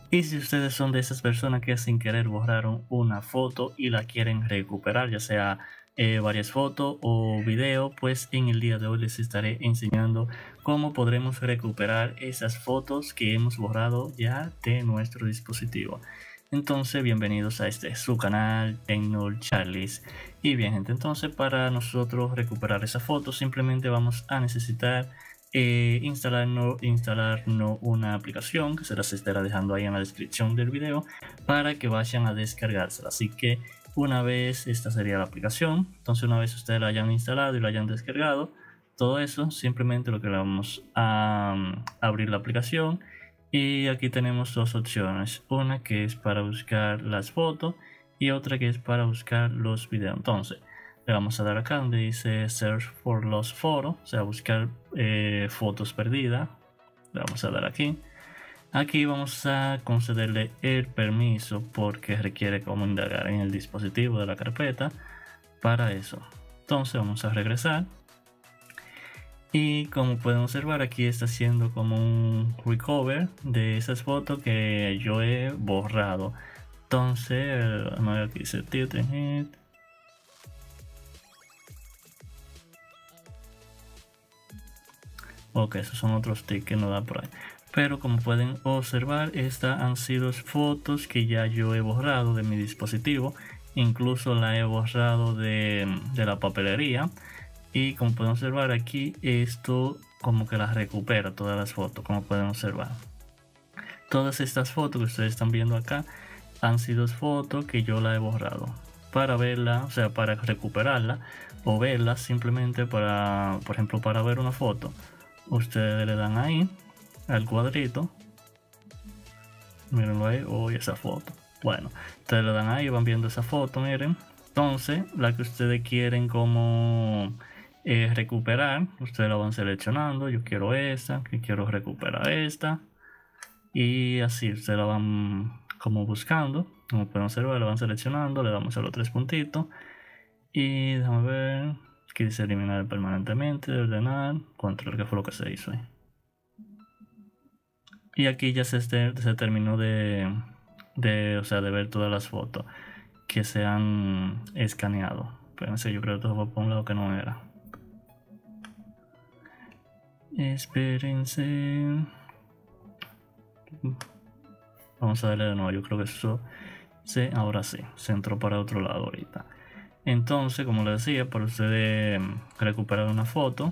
Y si ustedes son de esas personas que sin querer borraron una foto y la quieren recuperar, ya sea varias fotos o video, pues en el día de hoy les estaré enseñando cómo podremos recuperar esas fotos que hemos borrado ya de nuestro dispositivo. Entonces, bienvenidos a su canal TecnoCharlies. Y bien, gente, entonces para nosotros recuperar esa foto simplemente vamos a necesitar instalarnos una aplicación que se las estará dejando ahí en la descripción del video para que vayan a descargársela. Así que una vez, esta sería la aplicación. Entonces una vez ustedes la hayan instalado y la hayan descargado, todo eso simplemente lo que le vamos a abrir la aplicación. Y aquí tenemos dos opciones, una que es para buscar las fotos y otra que es para buscar los videos. Entonces le vamos a dar acá donde dice Search for Lost Photo, o sea, buscar fotos perdidas. Le vamos a dar aquí. Aquí vamos a concederle el permiso porque requiere como indagar en el dispositivo de la carpeta para eso. Entonces vamos a regresar. Y como pueden observar, aquí está haciendo como un recover de esas fotos que yo he borrado. Entonces, aquí dice Tilting Hit. Ok, esos son otros tics que no da por ahí. Pero como pueden observar, estas han sido fotos que ya yo he borrado de mi dispositivo. Incluso la he borrado de la papelería. Y como pueden observar aquí, esto como que las recupera todas las fotos, como pueden observar. Todas estas fotos que ustedes están viendo acá han sido fotos que yo la he borrado. Para verla, o sea, para recuperarla o verla simplemente para, por ejemplo, para ver una foto. Ustedes le dan ahí al cuadrito. Mírenlo ahí, esa foto. Bueno, ustedes le dan ahí, van viendo esa foto, miren. Entonces, la que ustedes quieren como recuperar, ustedes la van seleccionando. Yo quiero esta, que quiero recuperar esta. Y así ustedes la van como buscando. Como pueden observar, la van seleccionando, le damos a los tres puntitos. Y déjame ver. Aquí dice eliminar permanentemente, ordenar, control, que fue lo que se hizo ahí. Y aquí ya se terminó de ver todas las fotos que se han escaneado. Espérense, yo creo que todo fue por un lado que no era. Espérense. Vamos a darle de nuevo, yo creo que eso sí, ahora sí, se entró para otro lado ahorita. Entonces, como les decía, para ustedes recuperar una foto,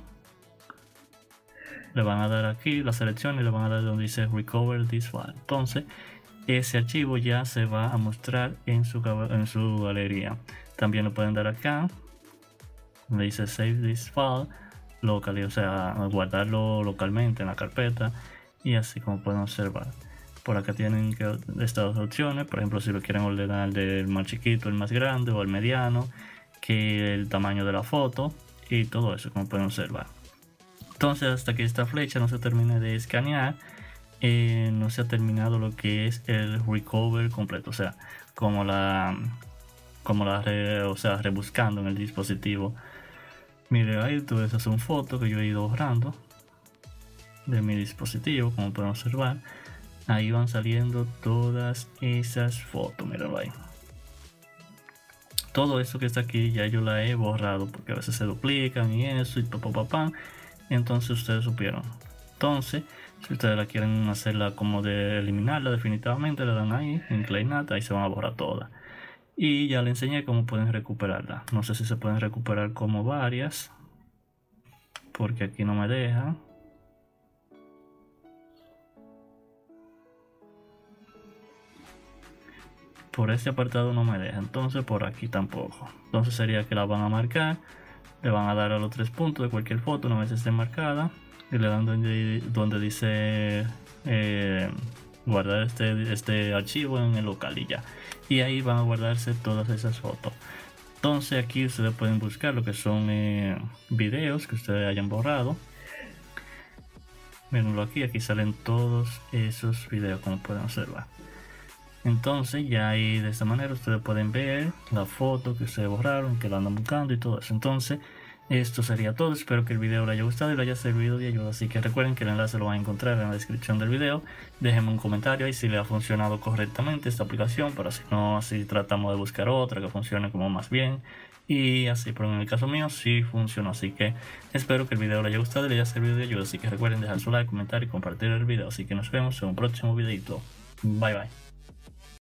le van a dar aquí la selección y le van a dar donde dice Recover this file. Entonces, ese archivo ya se va a mostrar en su galería. También lo pueden dar acá, donde dice Save this file locally, o sea, guardarlo localmente en la carpeta. Y así como pueden observar. Por acá tienen estas dos opciones. Por ejemplo, si lo quieren ordenar del más chiquito al más grande o al mediano, que el tamaño de la foto y todo eso, como pueden observar. Entonces, hasta que esta flecha no se termine de escanear, no se ha terminado lo que es el recover completo, o sea, rebuscando en el dispositivo. Mire, ahí todas esas son fotos que yo he ido borrando de mi dispositivo, como pueden observar. Ahí van saliendo todas esas fotos, mírenlo ahí. Todo eso que está aquí ya yo la he borrado porque a veces se duplican y eso y papá. Entonces ustedes supieron. Entonces, si ustedes la quieren hacerla como de eliminarla definitivamente, le dan ahí en Clean Not, ahí se van a borrar todas. Y ya les enseñé cómo pueden recuperarla. No sé si se pueden recuperar como varias, porque aquí no me deja. Por este apartado no me deja, entonces por aquí tampoco. Entonces sería que la van a marcar, le van a dar a los tres puntos de cualquier foto una vez esté marcada y le dan donde dice guardar este archivo en el local y ya. Y ahí van a guardarse todas esas fotos. Entonces aquí ustedes pueden buscar lo que son videos que ustedes hayan borrado. Mírenlo aquí salen todos esos videos como pueden observar. Entonces ya ahí de esta manera ustedes pueden ver la foto que ustedes borraron, que la andan buscando y todo eso. Entonces Esto sería todo, espero que el video les haya gustado y les haya servido de ayuda, así que recuerden que el enlace lo van a encontrar en la descripción del video. Déjenme un comentario ahí si le ha funcionado correctamente esta aplicación, para si no, así tratamos de buscar otra que funcione como más bien y así, pero en el caso mío sí funcionó, así que espero que el video les haya gustado y les haya servido de ayuda, así que recuerden dejar su like, comentar y compartir el video, así que nos vemos en un próximo videito. Bye bye.